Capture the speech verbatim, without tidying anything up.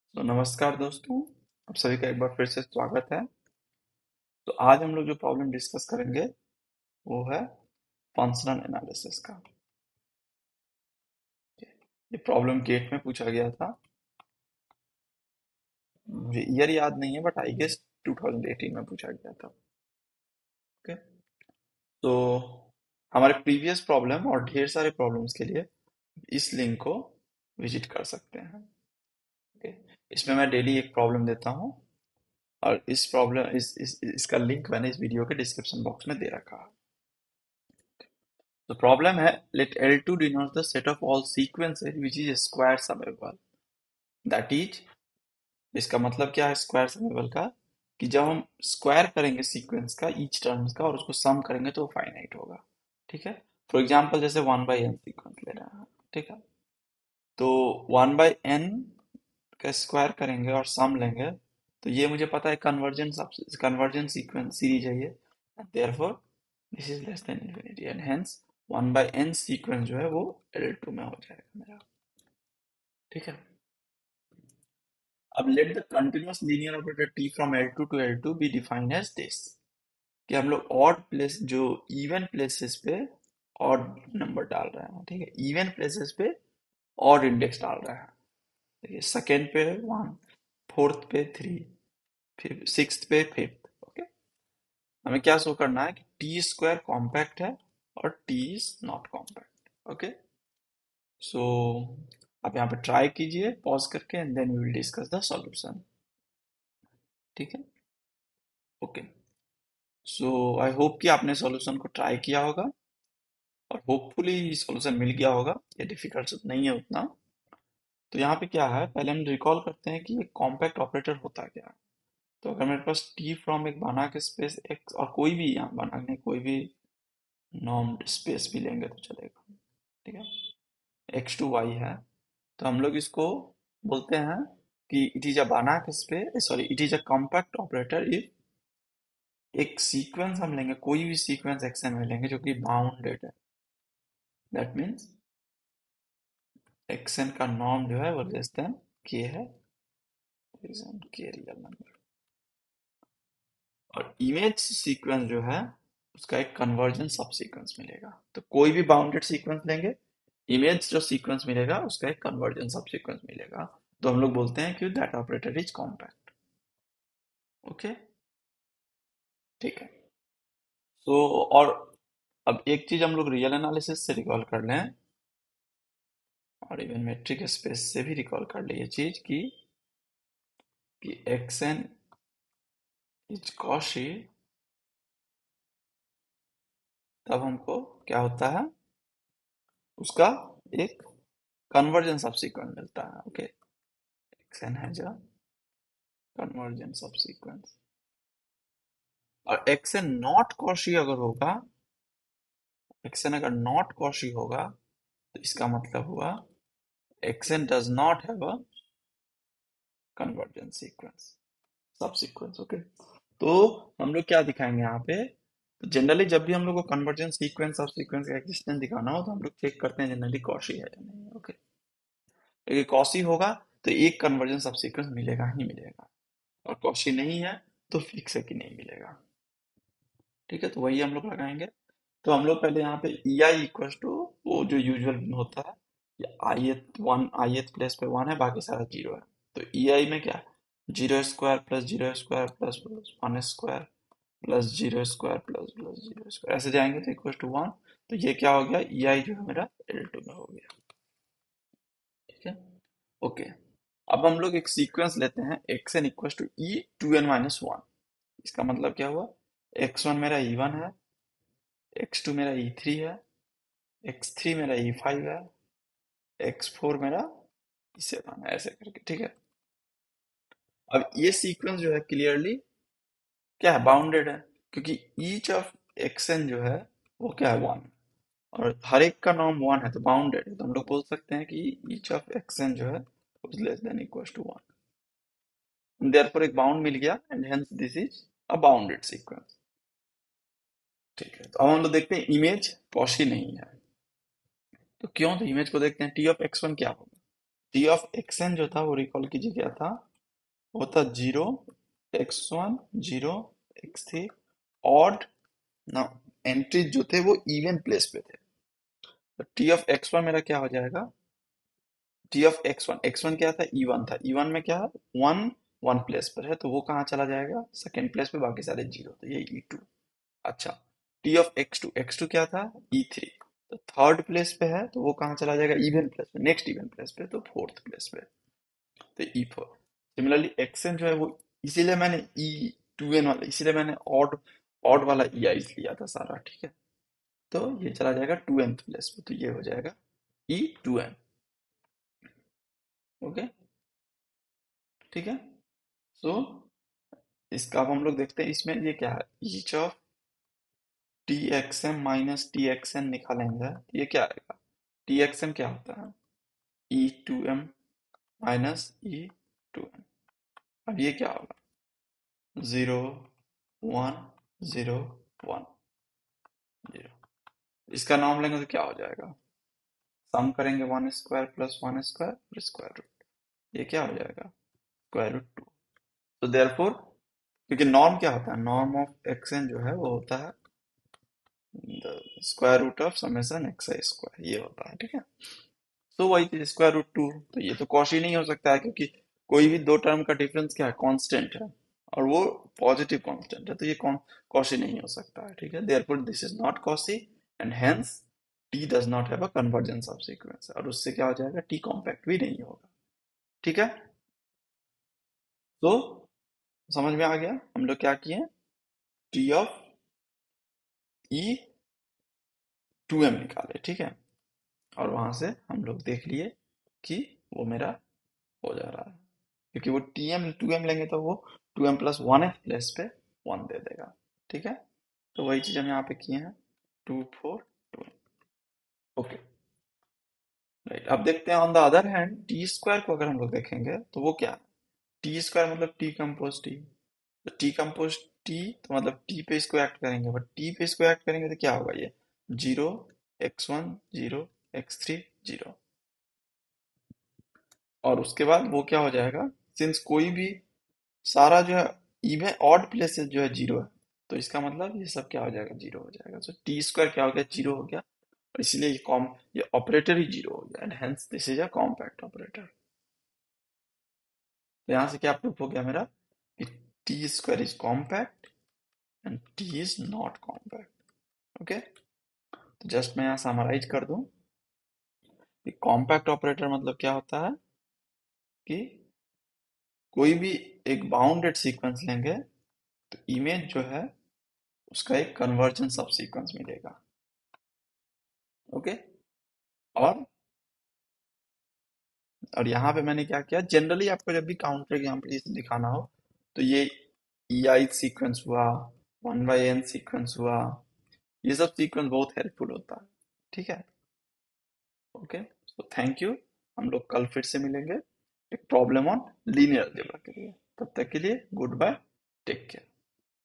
तो नमस्कार दोस्तों। आप सभी का एक बार फिर से स्वागत है। तो आज हम लोग जो प्रॉब्लम डिस्कस करेंगे वो है फंक्शनल एनालिसिस का। ये प्रॉब्लम गेट में पूछा गया था। मुझे ईयर याद नहीं है but I guess twenty eighteen में पूछा गया था। ओके। तो हमारे प्रीवियस प्रॉब्लम और ढेर सारे प्रॉब्लम्स के लिए इस लिंक को विजिट कर सकते हैं। ओके। इसमें मैं डेली एक प्रॉब्लम देता हूँ और इस प्रॉब्लम इस, इस इसका लिंक मैंने इस वीडियो के डिस्क्रिप्शन बॉक्स में दे रखा है। The problem है let L two denotes the set of all sequences which is square summable. That is, इसका मतलब क्या है स्क्वायर समेबल का? कि जब हम स्क्वायर करेंगे सीक्वेंस का ईच टर्म्स का और उसको सम करेंगे तो वो फाइनाइट होगा। ठीक है। फॉर एग्जांपल जैसे वन बाई एन सीक्वेंस ले रहे हैं। ठीक है। तो वन बाई एन का स्क्वायर करेंगे और सम लेंगे तो ये मुझे पता है कन्वर्जेंस कन्वर्जेंस सीक्वेंस सीरीज है ये। Therefore this is less than infinity and hence one by n sequence जो है वो एल टू में हो जाएगा मेरा। ठीक है। अब let the continuous linear operator T from L two to L two be defined as this. कि हम लोग ऑड प्लेस जो इवन प्लेसेस पे ऑड नंबर डाल रहे हैं। ठीक है। इवन प्लेसेस पे ऑड इंडेक्स डाल रहे हैं। देखिए सेकेंड पे वन, फोर्थ पे थ्री, फिर सिक्स्थ पे फिफ्थ। ओके। हमें क्या शो करना है कि टी स्क्वायर कॉम्पैक्ट है और T is not compact. Okay. So आप यहाँ पे ट्राई कीजिए पॉज करके and then we will discuss the solution. ठीक है। ओके। सो आई होप कि आपने सॉल्यूशन को ट्राई किया होगा और होपफुली सॉल्यूशन मिल गया होगा। ये डिफिकल्ट नहीं है उतना। तो यहाँ पे क्या है पहले हम रिकॉल करते हैं कि एक कॉम्पैक्ट ऑपरेटर होता क्या है। तो अगर मेरे पास टी फ्रॉम एक बना के स्पेस एक्स और कोई भी यहाँ बनाने कोई भी नॉर्म्ड स्पेस भी लेंगे तो चलेगा। ठीक है। एक्स टू वाई है तो हम लोग इसको बोलते हैं कि it is a Banach space sorry it is a compact operator if एक सीक्वेंस हम लेंगे कोई भी सीक्वेंस एक्शन में लेंगे जो कि बाउंडेड है। दैट मीन्स एक्शन का नॉर्म जो है वो लेस देन के है के रियल नंबर। और इमेज सीक्वेंस जो है उसका एक कन्वर्जेंस सब सीक्वेंस मिलेगा। तो कोई भी बाउंडेड सीक्वेंस लेंगे इमेज जो सीक्वेंस मिलेगा उसका एक कन्वर्जेंस सब सीक्वेंस मिलेगा। तो हम लोग बोलते हैं कि that operator is compact. Okay. ठीक है। तो और अब एक चीज हम लोग रियल एनालिसिस से रिकॉल कर लें और इवन मेट्रिक स्पेस से भी रिकॉल कर ले ये चीज कि कि एक्स एन इज कॉशी। तब हमको क्या होता है उसका एक कन्वर्जेंस सब सीक्वेंस मिलता है। ओके। एक्स एन है जो कन्वर्जेंस सब सीक्वेंस और एक्स एन नॉट कॉशी अगर होगा एक्स एन अगर नॉट कॉशी होगा तो इसका मतलब हुआ x n does not have a convergence sequence sub sequence. Okay. तो हम लोग क्या दिखाएंगे यहाँ पे तो जनरली जब भी हम लोग को कन्वर्जेंस सीक्वेंस सब सीक्वेंस का एग्जिस्टेंस दिखाना हो तो हम लोग चेक करते हैं जनरली कॉशी है या नहीं। ओके। अगर कॉशी होगा तो एक कन्वर्जेंस सब सीक्वेंस मिलेगा ही मिलेगा और कॉशी नहीं है तो फिक्स है कि नहीं मिलेगा। ठीक है। तो वही हम लोग लगाएंगे। तो हम लोग पहले यहाँ पे ई आई इक्वल टू वो जो यूजुअल होता है कि आई एथ वन आई एथ प्लेस पे वन है बाकी सारा जीरो है। तो ई आई में क्या zero square plus zero square plus one square plus zero square plus plus zero square ऐसे जाएंगे तो इक्वल टू वन। तो ये क्या हो गया ई आई जो है मेरा एल टू में हो गया। ठीक है। ओके। अब हम लोग एक सीक्वेंस लेते हैं x n equal to e two n minus one. इसका मतलब क्या हुआ एक्स वन मेरा ई वन है एक्स टू मेरा ई थ्री है एक्स थ्री मेरा ई फाइव है एक्स फोर मेरा ई सेवन है ऐसे करके। ठीक है। अब ये सीक्वेंस जो है क्लियरली क्या है बाउंडेड है क्योंकि ईच ऑफ एक्स एन जो है वो क्या है वन और हर एक का नॉर्म वन है तो बाउंडेड है। तो हम लोग बोल सकते हैं कि ईच ऑफ एक्स एन जो है less than equal to one. Therefore एक बाउंड मिल गया and hence this is a bounded sequence. ठीक है। तो अब हम लोग देखते हैं इमेज कॉशी नहीं है तो क्यों तो इमेज को देखते हैं टी ऑफ एक्स वन क्या होगा। टी ऑफ एक्स एन जो था वो रिकॉल कीजिए क्या था, वो था zero, x one, zero, x three, odd ना, एंट्रीज जो थे वो इवन प्लेस पे थे। तो टी ऑफ एक्स वन मेरा क्या हो जाएगा, T of x one, x one क्या था, ई वन था, ई वन में क्या है, वन, वन प्लेस पर है तो वो कहाँ चला जाएगा, सेकेंड प्लेस पे, बाकी सारे जीरो, तो ये ई टू। अच्छा, T of x two, x two क्या था, ई थ्री, तो थर्ड प्लेस पे है तो वो कहाँ चला जाएगा, इवन प्लेस पे, नेक्स्ट इवन प्लेस पे, तो फोर्थ प्लेस पे, तो ई फोर। सिमिलरली एक्सएन जो है वो, इसीलिए मैंने ई टू एन वाला, इसीलिए मैंने ऑड ऑड वाला ई आई लिया था सारा, ठीक है। तो ये चला जाएगा टू एन प्लेस पे, तो ये हो जाएगा ई टू एन। ओके, ठीक है। सो इसका अब हम लोग देखते हैं, इसमें ये क्या है, each of T x m minus T x n निकालेंगे, ये क्या आएगा, टी एक्स एम क्या होता है, e two m minus e two n. अब ये क्या होगा, zero, one, zero, one, zero. इसका नाम लेंगे तो क्या हो जाएगा, सम करेंगे one square plus one square और स्क्वायर रूट, ये क्या हो जाएगा, स्क्वायर रूट टू। तो देयरफॉर, क्योंकि नॉर्म क्या होता है, नॉर्म ऑफ एक्स एन जो है वो होता है square root of summation x i square, ये होता है, ठीक है। तो वही चीज स्क्वायर रूट टू, तो ये तो कॉशी नहीं हो सकता है, क्योंकि कोई भी दो टर्म का डिफरेंस क्या है, कांस्टेंट है, और वो पॉजिटिव कांस्टेंट है, तो ये कौन कॉशी नहीं हो सकता है, ठीक है। Therefore this is not Cauchy, and hence T does not have a convergence of sequence, और उससे क्या हो जाएगा, टी कॉम्पैक्ट भी नहीं होगा, ठीक है। तो समझ में आ गया, हम लोग क्या किए, T of e two m निकाले, ठीक है, और वहां से हम लोग देख लिए कि वो मेरा हो जा रहा है, क्योंकि वो टी एम टू एम लेंगे तो वो टू एम प्लस वन है, प्लस पे वन दे देगा, ठीक है। तो वही चीज हम यहाँ पे किए हैं, two four two. Okay, right. अब देखते हैं on the other hand T square को, अगर हम लोग देखेंगे तो वो क्या है, टी स्क्वायर मतलब टी कंपोज टी, तो टी कंपोज टी, तो मतलब टी पे इसको ऐड करेंगे, बट टी पे इसको ऐड करेंगे तो क्या होगा, ये zero, x one, zero, x three, zero, और उसके बाद वो क्या हो जाएगा, सिंस कोई भी सारा जो है इवन ऑड प्लेसेस जो है जीरो है, तो इसका मतलब ये सब क्या हो जाएगा, जीरो हो जाएगा। सो टी स्क्वायर क्या हो गया, जीरो हो गया, और इसलिए ये कॉम ये ऑपरेटर ही जीरो हो गया, and hence this is a compact operator. तो यहाँ से क्या प्रूफ हो गया मेरा, कि T square is compact and T is not compact. Okay, तो जस्ट मैं यहाँ समराइज कर दूं कि कॉम्पैक्ट ऑपरेटर मतलब क्या होता है, कि कोई भी एक बाउंडेड सीक्वेंस लेंगे तो इमेज जो है उसका एक कन्वर्जन सब सीक्वेंस मिलेगा। ओके, और और यहाँ पे मैंने क्या किया, जनरली आपको जब भी काउंटर एग्जाम्पल दिखाना हो तो ये ई आई सीक्वेंस हुआ, वन बाई एन सीक्वेंस हुआ, ये सब सीक्वेंस बहुत हेल्पफुल होता है, ठीक है। ओके, सो थैंक यू, हम लोग कल फिर से मिलेंगे एक प्रॉब्लम ऑन लीनियर अलजेब्रा के लिए, तब तक के लिए गुड बाय, टेक केयर।